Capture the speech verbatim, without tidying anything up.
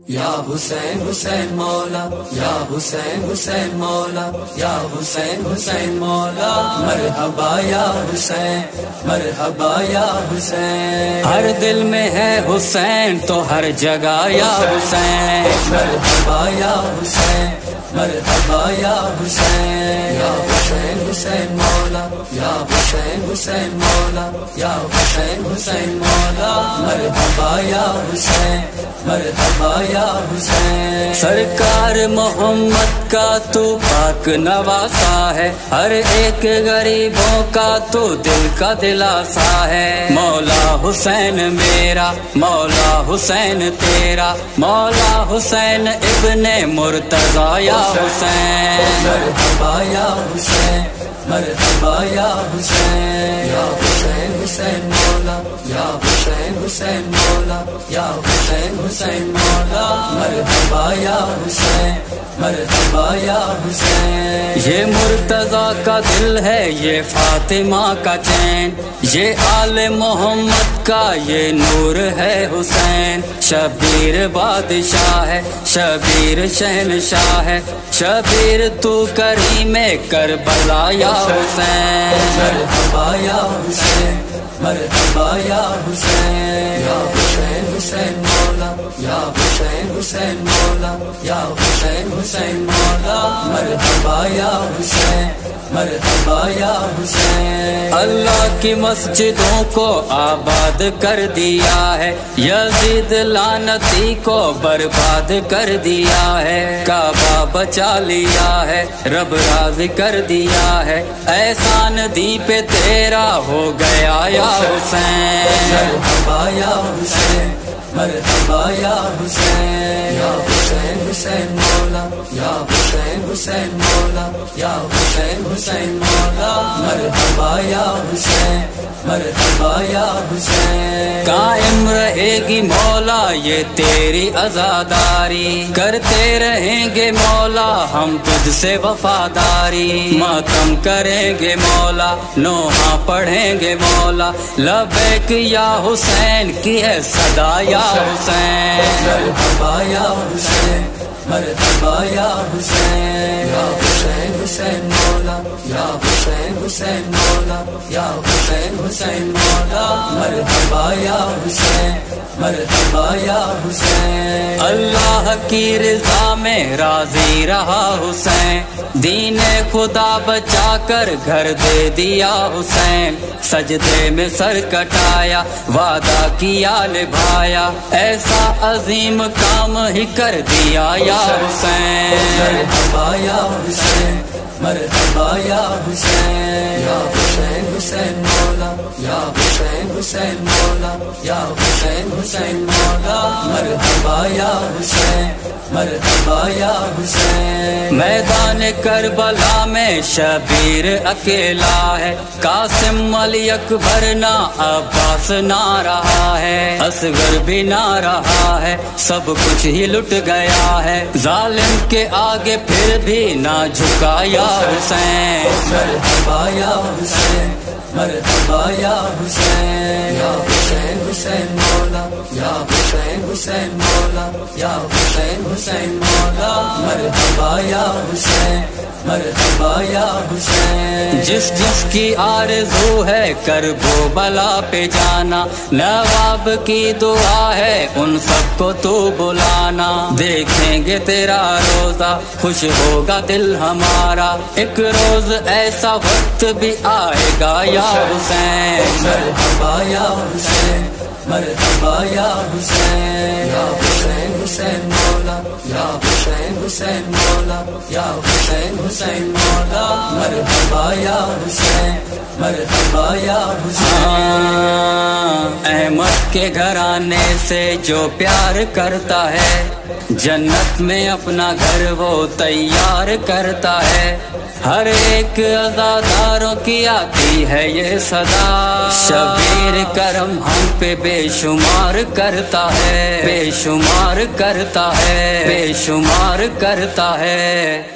یا حسین حسین مولا، یا حسین حسین مولا، یا حسین حسین مولا، مرحبا یا حسین، مرحبا یا حسین۔ ہر دل میں ہے حسین تو ہر جگہ یا حسین، مرحبا یا حسین، مرحبا یا حسین۔ یا حسین حسین مولا، یا حسین حسین مولا، یا حسین حسین مولا، مرحبا یا حسین، مرحبا یا حسین۔ سرکار محمد کا تو پاک نواسا ہے، ہر ایک غریبوں کا تو دل کا دلاسا ہے۔ مولا حسین میرا، مولا حسین تیرا، مولا حسین ابن مرتضی یا حسین۔ مرحبا یا حسین، مرحبا یا حسین۔ یا حسین حسین مولا، یا حسین حسین مولا، یا حسین حسین مولا، مرحبا یا حسین، مرحبا یا حسین۔ یہ مرتضی کا دل ہے، یہ فاطمہ کا چین، یہ آل محمد کا یہ نور ہے حسین۔ شبیر بادشاہ ہے، شبیر شہنشاہ ہے، شبیر تو کریم کربلا یا حسین۔ مرحبا یا حسین، مرحبا یا حسین۔ یا حسین حسین مولا، یا حسین حسین مولا، یا حسین حسین مولا، مرحبا یا حسین، مرحبا یا حسین۔ اللہ کی مسجدوں کو آباد کر دیا ہے، یزید لعنتی کو برباد کر دیا ہے۔ کعبہ بچا لیا ہے، رب راضی کر دیا ہے، احسان دی پہ تیرا ہو گیا یا حسین۔ مرحبا یا حسین، مرحبا یا حسین۔ یا حسین حسین مولا، یا حسین حسین مولا، یا حسین حسین مولا، مرحبا یا حسین، مرحبا یا حسین۔ قائم رہے گی مولا یہ تیری عزاداری، کرتے رہیں گے مولا ہم تجھ سے وفاداری۔ ماتم کریں گے مولا، نوحہ پڑھیں گے مولا، لبیک یا حسین کی ہے صدا یا حسین۔ مرحبا یا حسین، مرحبا یا حسین۔ یا حسین حسین مولا، یا حسین حسین مولا، یا حسین حسین مولا، مرحبا یا حسین، مرحبا یا حسین۔ اللہ کی رضا میں راضی رہا حسین، دین خدا بچا کر گھر دے دیا حسین۔ سجدے میں سر کٹایا، وعدہ کیا نبھایا، ایسا عظیم کام ہی کر دیا یا حسین۔ مرحبا یا حسین، مرحبا یا حسین۔ یا حسین حسین مولا، یا حسین حسین مولا، یا حسین حسین مولا، مرحبا یا حسین، مرحبا یا حسین۔ میدان کربلا میں شبیر اکیلا ہے، قاسم علی اکبر نہ عباس نہ رہا ہے، اصغر بھی نہ رہا ہے، سب کچھ ہی لٹ گیا ہے، ظالم کے آگے پھر بھی نہ جھکا یا حسین۔ مرحبا یا حسین، مرحبا یا حسین۔ یا حسین حسین مولا، یا حسین حسین مولا، یا حسین حسین مولا، مرحبا یا حسین، مرحبا یا حسین۔ جس جس کی آرزو ہے کرب و بلا پہ جانا، نواب کی دعا ہے ان سب کو تو بلانا۔ دیکھیں گے تیرا روزہ، خوش ہوگا دل ہمارا، ایک روز ایسا وقت بھی آئے گا یا حسین۔ مرحبا یا حسین، مرحبا یا حسین۔ یا حسین حسین مولا، یا حسین حسین مولا، یا حسین حسین مولا، مرحبا یا حسین، مرحبا یا حسین۔ احمد کے گھرانے سے جو پیار کرتا ہے، جنت میں اپنا گھر وہ تیار کرتا ہے، ہر ایک عزاداروں کی آتی ہے یہ صدا، شبیر کرم ہم پہ بے شمار کرتا ہے، بے شمار کرتا ہے، بے شمار کرتا ہے۔